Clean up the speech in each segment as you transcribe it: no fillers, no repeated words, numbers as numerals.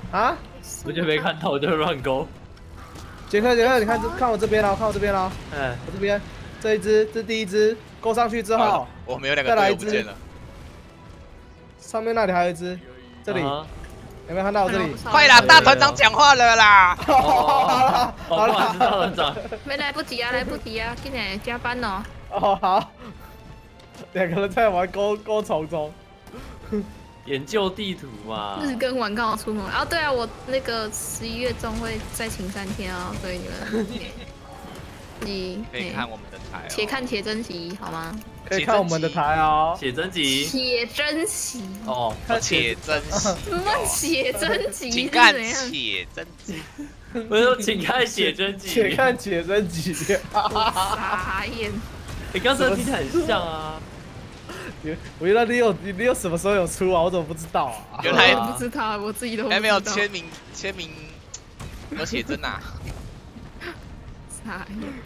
啊？ 我就没看到，我就乱勾。 杰克，你看我这边了，看我这边了。 哎， 我这边这一只，这第一只勾上去之后， 我们有2个队友不见了。 上面那里还有一只，这里有没有看到我这里？ 快啦，大团长讲话了啦！ 好了， 大团长， 没来不及啊，今天加班哦。 哦好，2个人在玩勾虫中。 研究地图嘛。 日更完刚好出门。哦，对啊，我那个11月中会再请3天哦，所以你们你可以看我们的台。 且看且珍惜，好吗？ 可以看我们的台哦。 写真集。 且珍惜。 哦，且珍惜。 什么且珍惜？ 请看且珍惜。 我说请看写真集。 且看且珍惜。 傻眼。 你刚才听起来很像啊。 我原来你有什么时候有出啊？我怎么不知道啊？ 原来不知道，我自己都还没有签名有写真啊。 傻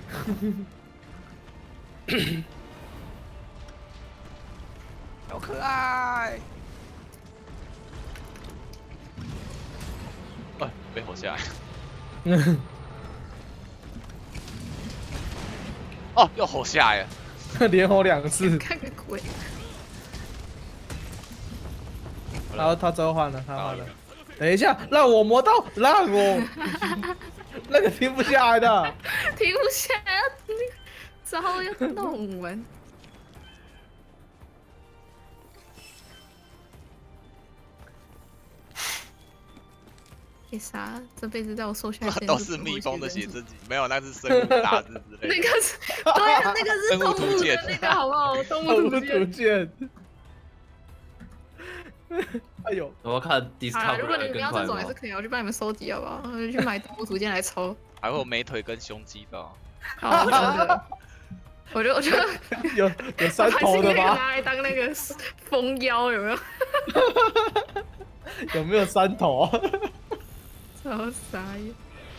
眼。好可爱！哎，被吼下来。哦，又吼下来了， 连吼2次。 看个鬼！ 然后他召唤了，他换了。等一下，让我磨刀，让我那个停不下来的， 停不下来，那个招要弄完。为啥？这辈子在我瘦下来都是蜜蜂的写真集，没有，那是生物杂志之类的。 那个是，对啊，那个是动物的那个，好不好？动物图鉴。哎呦， 我要看 Discovery 如果你们要这种更快吗？ 也是可以，我去帮你们收集好不好？我就去买动物图鉴来抽。 还会有美腿跟胸肌的。 好，真的。我觉得有3头的吗？ 拿来当那个蜂腰有没有？ 有没有3头？ 超傻眼！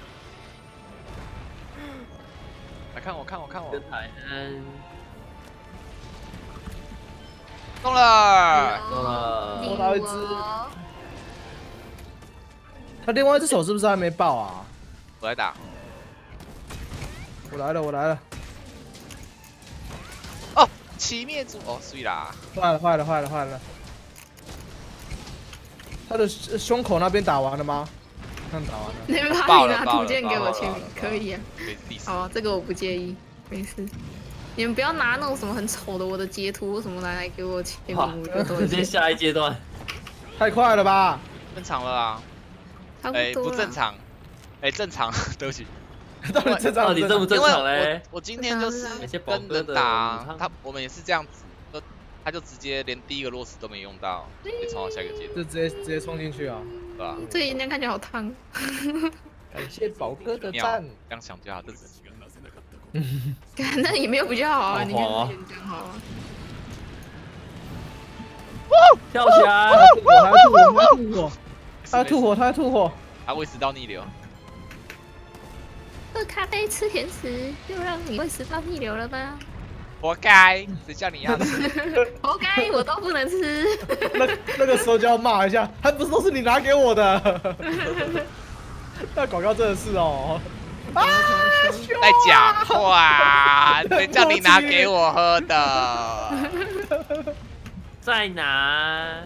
来看我， 跟台南中了， 摸到一只。他另外一只手是不是还没爆啊？ 我来打。 我来了。 哦，起灭族哦，碎啦！ 坏了。他的胸口那边打完了吗？看打完了。 你们把你拿图鉴给我签名，可以啊。好，这个我不介意，没事。你们不要拿那种什么很丑的我的截图什么来给我签名，我就都直接下一阶段。 太快了吧？ 正常了啊。不正常。正常，对不起。 到底正常？ 到底正不正常嘞？ 我今天就是跟人打，我们也是这样子，他就直接连第1个落石都没用到，就冲到下一个阶段， 就直接冲进去啊， 对吧？ 这个岩浆看起来好烫。 感谢宝哥的赞。 这样想就好，这只是。 那也没有比较好啊，你看岩浆好啊。 跳起来！ 他吐火！ 他胃食道逆流。 喝咖啡吃甜食，就让你胃食道逆流了吗？ 活该！谁叫你要吃？ 活该，我都不能吃。 那个时候就要骂一下，还不是都是你拿给我的？那广告真的是哦。 在讲话，谁叫你拿给我喝的？ 在哪？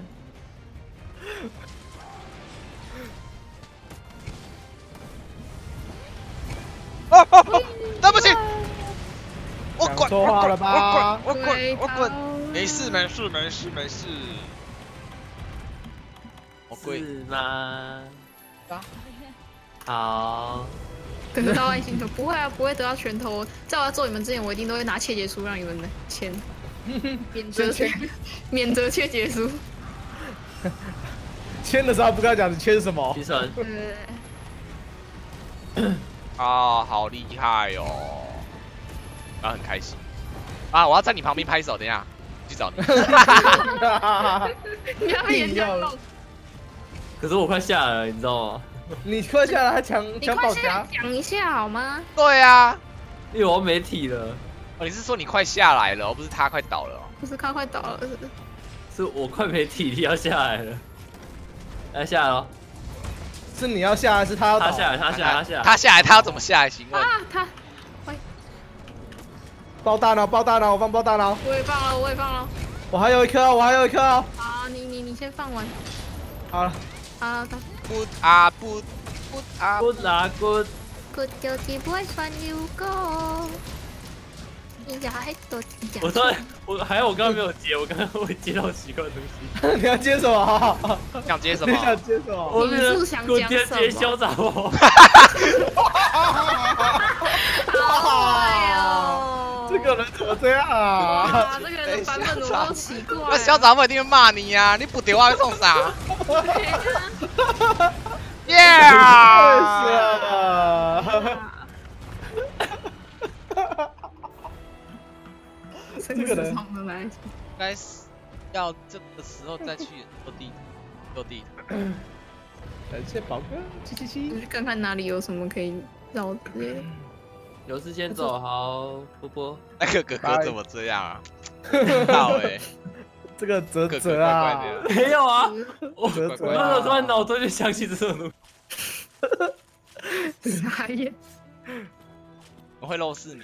对不起，我滚！ 说话了吧？ 我滚！没事。我跪。 是吗？好。 得到爱心头不会啊，不会得到拳头。在我要揍你们之前，我一定都会拿切结书让你们签，免责切结书。 签的时候不跟他讲你签什么？ 提神。 哦，好厉害哦！然后很开心。啊，我要在你旁边拍手，等一下去找你。 你要被人家弄。 可是我快下来了，你知道吗？ 你快下来还抢保夹？ 讲一下好吗？ 对啊， 因为我没体了。 哦，你是说你快下来了，而不是他快倒了？ 不是他快倒了， 是我快没体力要下来了。来下来了。 是你要下还是他要倒？ 他下来，他下来，他下来。 他下来，他要怎么下来？请问？ 啊，他， 爆大脑，爆大脑，我放爆大脑。 我也放了，我也放了。 我还有一颗哦，我还有一颗哦。 好，你先放完。 好了。 好，他。 不啊不啊！ good 啦 good。 good 就是不会算有个。你家还多几家？ 我突然，还好我刚刚没有接，我刚刚会接到奇怪的东西。 你要接什么？ 想接什么？ 你想接什么？ 我你是想我讲什么？ 接接潇洒哦。 好坏哦！ 这个人怎么这样啊？ 哇，这个人的版本怎么都奇怪？ 那校长们一定会骂你呀！你不丢啊，会冲啥？Yeah！ 这个人应该是要这个时候再去做地图。 感谢宝哥777。 你去看看哪里有什么可以绕之类的。 有事先走，好，波波。 那个哥哥怎么这样啊？好哎， 这个泽泽啊， 没有啊，我泽泽我突然脑中就想起这种东西。 傻眼。 我会漏4米，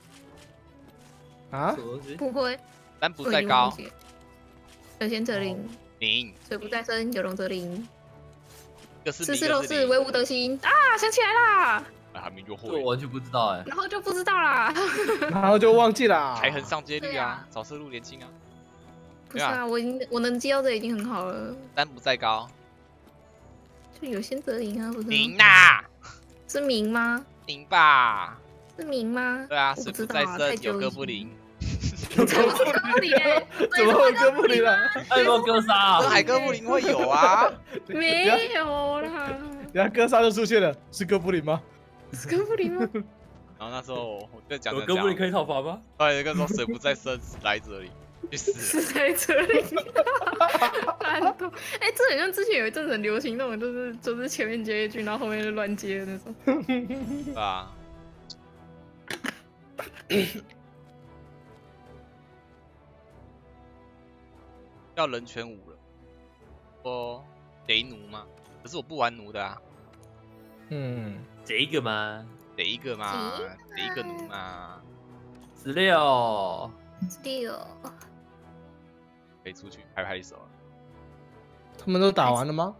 啊什？么东西？ 不会， 但不在高。 有贤则灵， 0， 水不在深，有龙则灵。 一个是事事都是 0， 唯吾德心啊！想起来啦， 还没就这我会。 完全不知道哎。 然后就不知道啦。 然后就忘记啦。 才横上接率啊对啊， 早思路年轻啊。 不是啊，我能接到这已经很好了。 但不在高。 就有贤则灵啊，不是吗？ 明呐， 是明吗？ 明吧？ 是明吗？ 对啊， 我水不不知道啊， 在深， 太久有以前哥不灵。 怎么是哥布林欸？ 怎么会哥布林啊？ 还有没有哥杀啊这？海哥不灵会有啊？ 没有啦， 然后哥莎就出现了，是哥布林吗？ 是哥布林吗？ 然后那时候我就讲有哥布林可以讨伐吗？ 对，跟说水不在深，来这里，去死！ 是在这里。烂透！哎，这很像之前有一阵子很流行那种，就是前面接一句，然后后面就乱接的那种。 对吧？要人权5了，我得奴吗？可是我不玩奴的啊， 嗯， 这个吗？ 得一个嘛，得一个奴嘛， 16。 Still， 可以出去拍拍手了。 他们都打完了吗？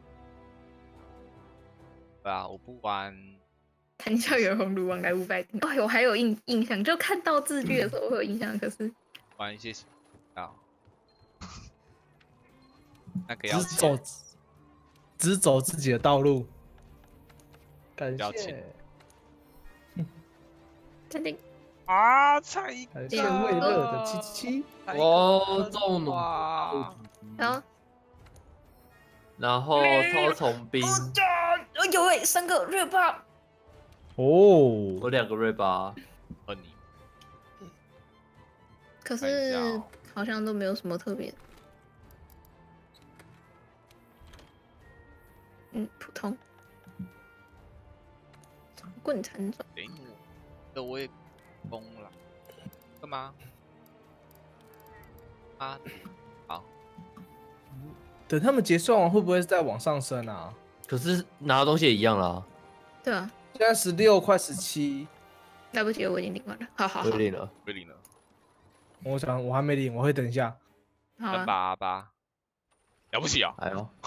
对啊，我不玩。 谈笑有鸿儒，往来无白丁。哎，我还有印象，就看到字句的时候会有印象，可是玩一些啊，那个要钱只走，只走自己的道路。感谢要钱。 真的啊，才一感谢魏乐的777。 我中弩， 哇！ 然后超虫兵， 有哎，3个热爆。 哦， 我2个瑞巴。 和你可看一下是哦好像都没有什么特别的。普通。长棍缠爪。 给我，这我也疯了，干嘛？啊，好， 等他们结算完会不会再往上升啊？ 可是拿的东西也一样啦， 对啊， 现在16快17， 来不及了，我已经领完了。好好好规，定了。 归零了， 我想我还没领，我会等一下。 好啊。 388，了不起啊！ 哎呦，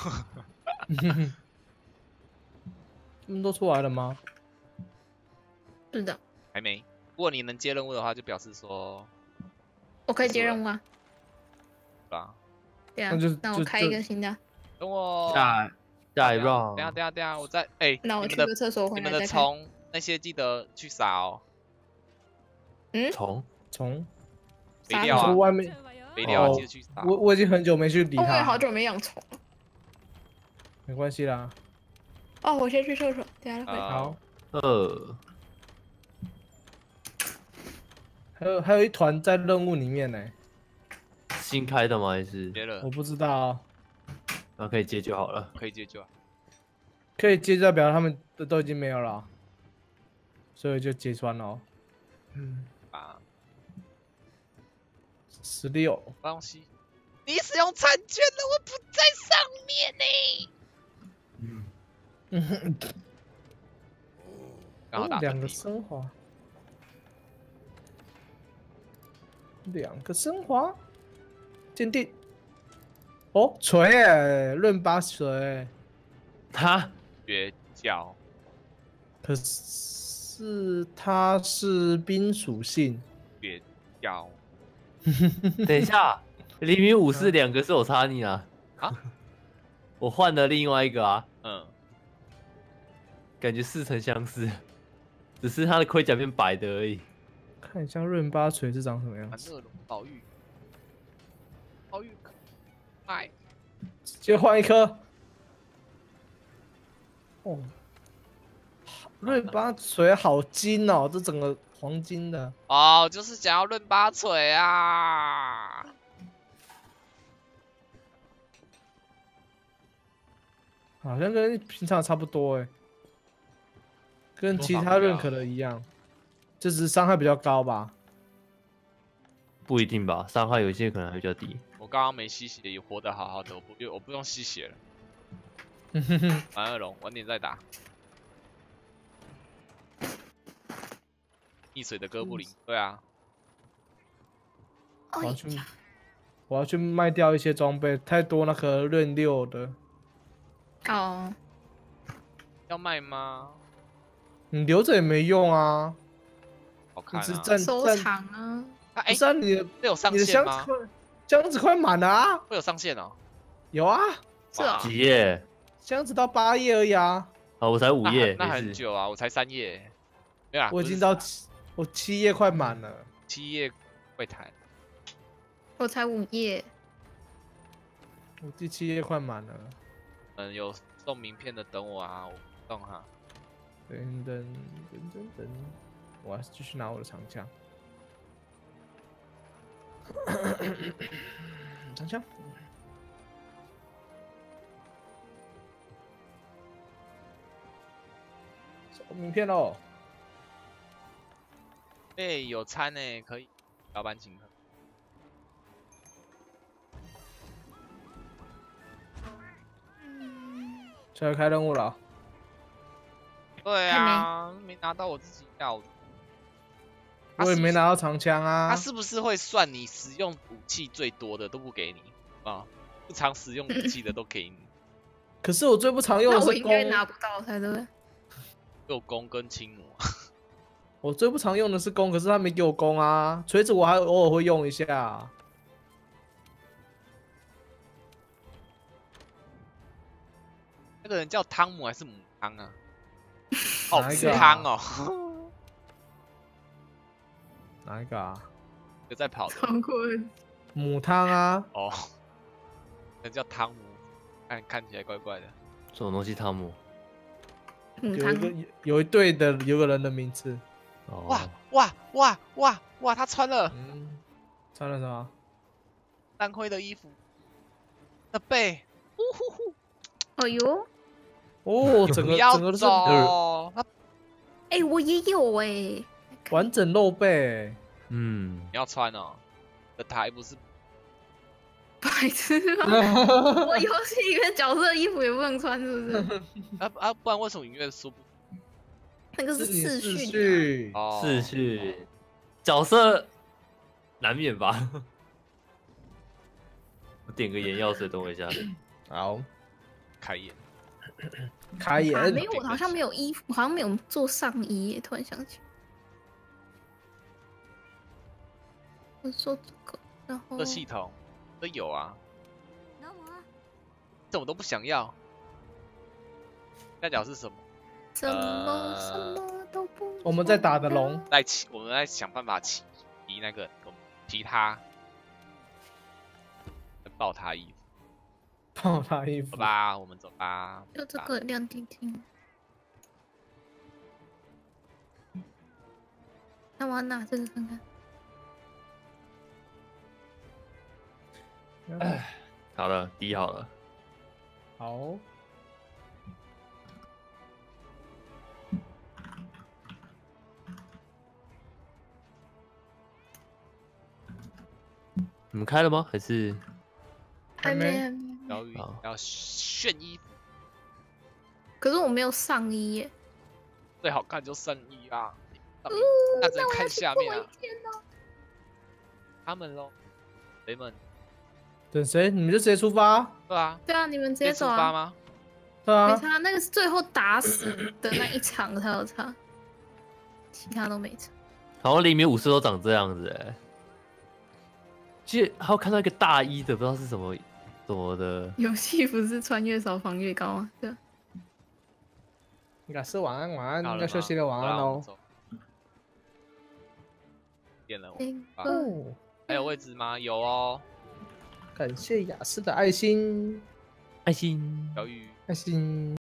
他们都出来了吗？ 是的， 还没。如果你能接任务的话，就表示说， 我可以接任务啊。 对吧？ 对啊那就， 那我开一个新的。 等我。 下一 round， 等下，我在哎， 那我去你们的个厕所，回你们的来再看。 虫那些记得去撒哦， 虫虫， 撒肥料啊， 说外面， 肥料啊， 哦记得去撒。 我已经很久没去理哦，我也它， 好久没养虫了。 没关系啦。 哦，我先去厕所，等下再回来。 好， 2， 还有一团在任务里面呢， 新开的吗？还是接了我，不知道啊， 那可以接就好了。 可以接就好。 可以接代表他们都已经没有了啊，所以就揭穿了哦。 啊， 16， 东西，你使用产权了，我不在上面呢。 刚好打 2个正地。 升华，2个升华，坚定。哦，锤耶，润8锤， 哈， 绝交。 可是它是冰属性。 绝交。 等一下，黎明武士2个是我插你啊。 啊？ 我换了另外一个啊。 嗯。 感觉似曾相识，只是他的盔甲变白的而已。 看一下润8锤是长什么样子。 热龙宝玉，宝玉可爱。 直接换一颗。哦，润8锤好金哦，这整个黄金的。 哦，就是想要润8锤啊！ 好像跟平常差不多哎，跟其他认可的一样，就只是伤害比较高吧。 不一定吧，伤害有些可能还比较低。 我刚刚没吸血，也活得好好的，我不用吸血了。玩2龙，晚点再打。溺水的哥布林，对啊。 我要去卖掉一些装备，太多那个润6的。 哦， 要卖吗？ 你留着也没用啊。 好看啊。 你只占收藏啊。 哎， 不是啊，你有上的限吗？ 箱子快满了啊！ 会有上限哦。 有啊， 是啊。 几页？ 箱子到8页而已啊。 好，我才5页， 那很久啊，我才3页。没有啊， 我已经到我7页快满了。 7页会谈。 我才5页。 我第7页快满了。 有送名片的等我啊，我送哈。 等，我还是继续拿我的长枪。长枪。收名片喽。 哎，有餐呢，可以。老板请客。 现在开任务了。 对啊，没拿到我自己要的。 我也没拿到长枪啊。 他是不是会算你使用武器最多的都不给你啊？不常使用武器的都给你。 可是我最不常用的是弓。 那我应该拿不到才对。 有弓跟轻弩。 我最不常用的是弓，可是他没给我弓啊。锤子我还偶尔会用一下。 那个人叫汤姆还是母汤啊？好吃汤哦。 哪一个啊？ 有在跑的。 母汤啊。 哦。那叫汤姆，看起来怪怪的。 什么东西？汤姆？ 有一队的有个人的名字。 哇！他穿了。 穿了什么？ 蓝灰的衣服。的背。呼呼呼。 哎呦。 哦，整个都是。 哎，我也有哎。 完整露背。 你要穿哦。的台不是。 白痴啊！我游戏里面角色衣服也不能穿，是不是？ 不然为什么音乐说不？ 那个是视讯。 视讯。角色难免吧。我点个眼药水，等我一下。 好。 开眼。 开眼。 没有，我好像没有衣服，好像没有做上衣耶。突然想起，我做这个，然后这系统都有啊。这我都不想要。代表是什么？ 什么都不。 我们在打的龙。 我们在想办法骑那个骑他，抱他衣服。 抱他衣服。 走吧，我们走吧。 就这个亮晶晶。那我要拿这个看看。 好了，滴好了。 好。 你们开了吗？还是？ 还没。 要炫衣服。 可是我没有上衣耶。 最好看就圣衣啊，那只能看下面啊。他们喽，谁们？ 等谁？你们就直接出发。 对啊， 对啊，你们直接走啊。 出发吗？ 对啊。 没差，那个是最后打死的那一场才有差，其他都没差。 好像黎明武士都长这样子哎。记得还有看到一个大一的，不知道是什么的。 游戏不是穿越少防越高吗？对啊。 雅思晚安，晚安， 要要休息了，晚安喽。 点了， 哦， 还有位置吗？有哦。 感谢雅思的爱心， 爱心， 小雨， 爱心。